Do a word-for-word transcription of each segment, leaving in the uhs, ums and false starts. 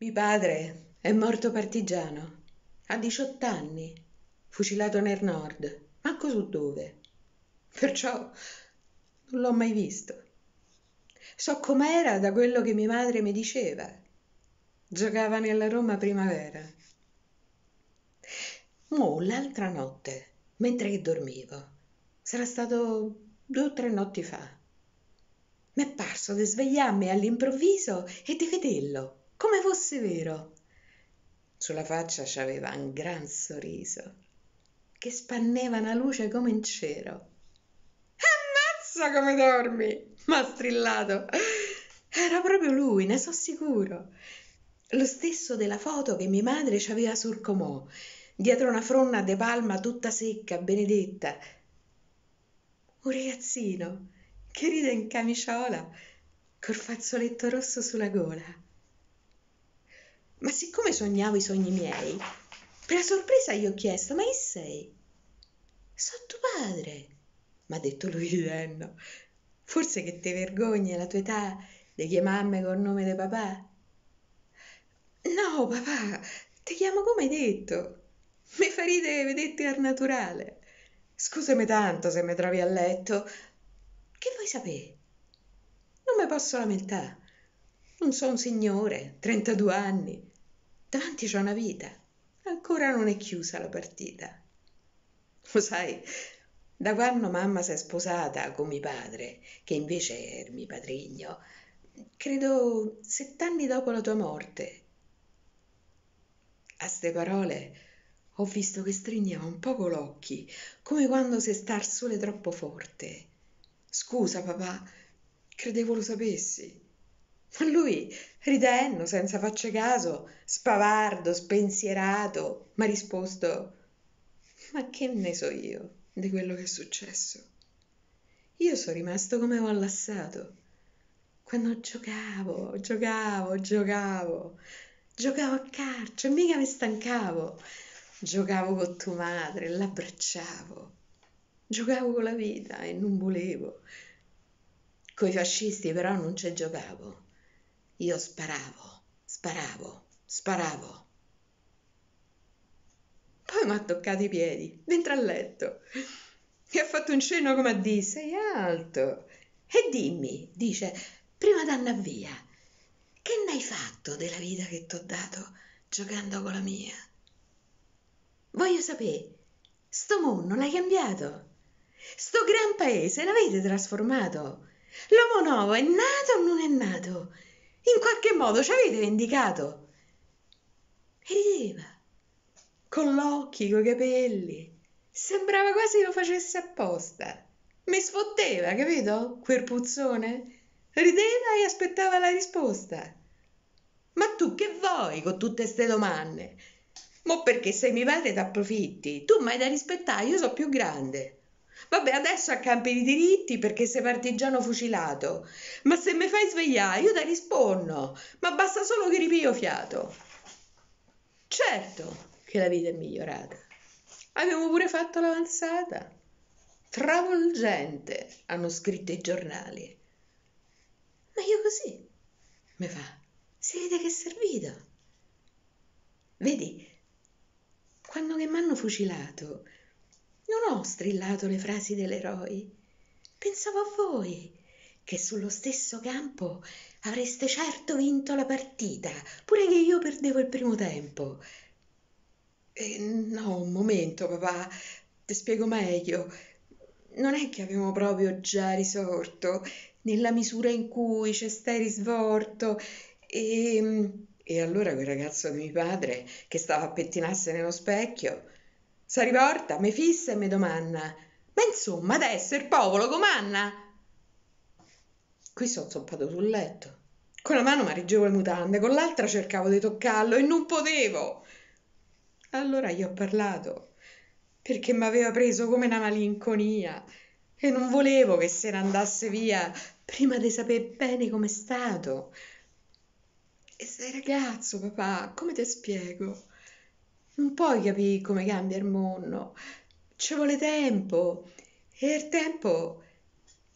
Mio padre è morto partigiano, a diciotto anni, fucilato nel nord, manco so dove. Perciò non l'ho mai visto. So com'era da quello che mia madre mi diceva. Giocava nella Roma Primavera. Mo, l'altra notte, mentre che dormivo, sarà stato due o tre notti fa, mi è parso di svegliarmi all'improvviso e di vederlo, come fosse vero. Sulla faccia c'aveva un gran sorriso, che spanneva una luce come in cielo. Ammazza come dormi! M'ha strillato. Era proprio lui, ne so sicuro. Lo stesso della foto che mia madre ci aveva sul comò, dietro una fronna de palma tutta secca, benedetta. Un ragazzino che ride in camiciola, col fazzoletto rosso sulla gola. Ma siccome sognavo i sogni miei, per la sorpresa gli ho chiesto: ma chi sei? So tuo padre, m'ha detto lui ridendo. Forse che te vergogni alla tua età di chiamarmi col nome di papà? No, papà, ti chiamo come hai detto. Mi fa ridere vederti al naturale. Scusami tanto se mi trovi a letto. Che vuoi sapere? Non mi posso lamentare. Non so un signore, trentadue anni. Davanti c'ho una vita. Ancora non è chiusa la partita. Lo sai, da quando mamma si è sposata con mio padre, che invece era mio padrigno, credo sett'anni dopo la tua morte. A ste parole ho visto che stringeva un poco l'occhi, come quando si sta al sole troppo forte. Scusa, papà, credevo lo sapessi. Ma lui, ridendo, senza farci caso, spavardo, spensierato, m'ha risposto: ma che ne so io di quello che è successo? Io sono rimasto come ho allassato. Quando giocavo, giocavo, giocavo, giocavo a calcio e mica mi stancavo. Giocavo con tua madre, l'abbracciavo. Giocavo con la vita e non volevo. Coi fascisti però non ci giocavo. Io sparavo, sparavo, sparavo. Poi mi ha toccato i piedi, dentro al letto, e ha fatto un cenno come a dire: sei alto. E dimmi, dice, prima d'andare via, che ne hai fatto della vita che t'ho dato giocando con la mia? Voglio sapere, sto mondo l'hai cambiato? Sto gran paese l'avete trasformato? L'uomo nuovo è nato o non è nato? In qualche modo ci avete vendicato? E rideva, con l'occhi, coi capelli. Sembrava quasi lo facesse apposta. Mi sfotteva, capito? Quel puzzone. Rideva e aspettava la risposta. Ma tu che vuoi con tutte ste domande? Mo perché se mi padre t'approfitti? Tu m'hai da rispettare, io so più grande. Vabbè, adesso accampi i diritti perché sei partigiano fucilato. Ma se mi fai svegliare, io ti rispondo. Ma basta solo che ripio fiato. Certo che la vita è migliorata. Abbiamo pure fatto l'avanzata. Travolgente, hanno scritto i giornali. Ma io così, mi fa, si vede che è servito. Vedi, quando che m'hanno fucilato, non ho strillato le frasi dell'eroe. Pensavo a voi, che sullo stesso campo avreste certo vinto la partita, pure che io perdevo il primo tempo. Eh, no, un momento, papà, ti spiego meglio. Non è che avevo proprio già risorto, nella misura in cui c'è stai risvolto, e, e allora quel ragazzo di mio padre, che stava a pettinarsi nello specchio, si riporta, mi fissa e mi domanda: ma insomma, adesso il popolo comanna? Qui sono zoppato sul letto. Con una mano mi reggevo le mutande, con l'altra cercavo di toccarlo e non potevo. Allora gli ho parlato, perché mi aveva preso come una malinconia e non volevo che se ne andasse via prima di sapere bene com'è stato. E sei ragazzo, papà, come ti spiego? Non puoi capire come cambia il mondo. Ci vuole tempo e il tempo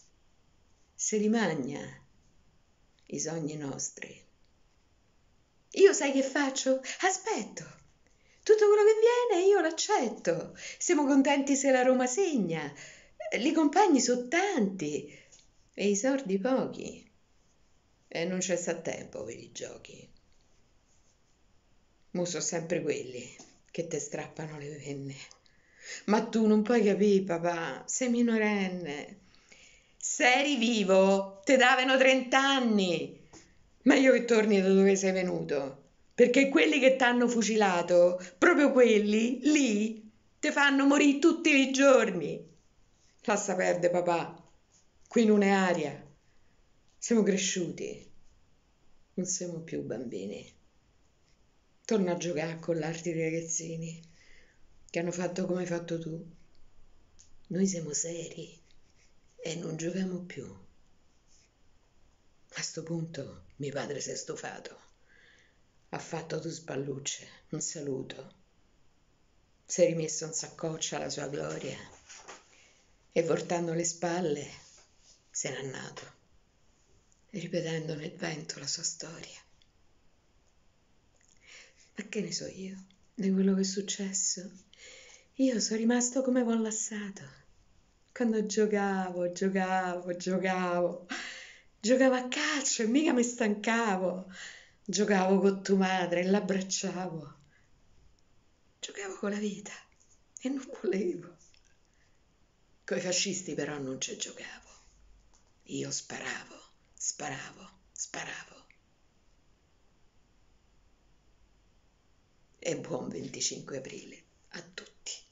si rimagna i sogni nostri. Io sai che faccio? Aspetto. Tutto quello che viene io l'accetto. Siamo contenti se la Roma segna. I compagni sono tanti e i sordi pochi. E non c'è sta tempo per i giochi. Mo so sempre quelli che te strappano le penne. Ma tu non puoi capire, papà, sei minorenne. Se eri vivo, te davano trent'anni. Meglio che torni da dove sei venuto. Perché quelli che t'hanno fucilato, proprio quelli, lì, te fanno morire tutti i giorni. Lascia perdere, papà. Qui non è aria. Siamo cresciuti. Non siamo più bambini. Torna a giocare con l'altri ragazzini che hanno fatto come hai fatto tu. Noi siamo seri e non giochiamo più. A sto punto mio padre si è stufato. Ha fatto due spallucce, un saluto. Si è rimesso in saccoccia alla sua gloria e voltando le spalle se n'è andato, ripetendo nel vento la sua storia. Ma che ne so io di quello che è successo? Io sono rimasto come collassato. Quando giocavo, giocavo, giocavo, giocavo a calcio e mica mi stancavo. Giocavo con tua madre e l'abbracciavo. Giocavo con la vita e non volevo. Coi fascisti però non ci giocavo. Io sparavo, sparavo, sparavo. E buon venticinque aprile a tutti.